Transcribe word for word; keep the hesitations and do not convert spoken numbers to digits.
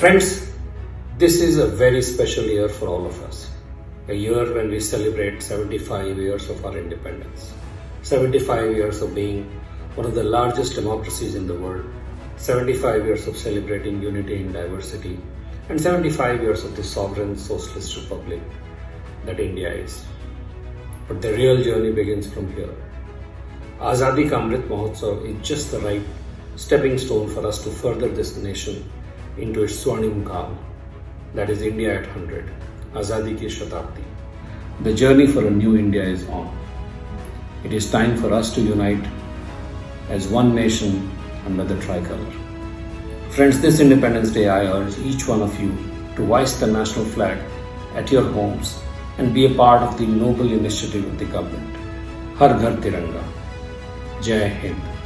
Friends, this is a very special year for all of us. A year when we celebrate seventy-five years of our independence. seventy-five years of being one of the largest democracies in the world. seventy-five years of celebrating unity in diversity. And seventy-five years of the sovereign socialist republic that India is. But the real journey begins from here. Azadi Ka Amrit Mahotsav is just the right stepping stone for us to further this nation into its swarnim kaal, that is India at one hundred, Azadi Ki Shatabdi. The journey for a new India is on. It is time for us to unite as one nation under the tricolour. Friends, this Independence Day I urge each one of you to hoist the national flag at your homes and be a part of the noble initiative of the government. Har Ghar Tiranga. Jai Hind.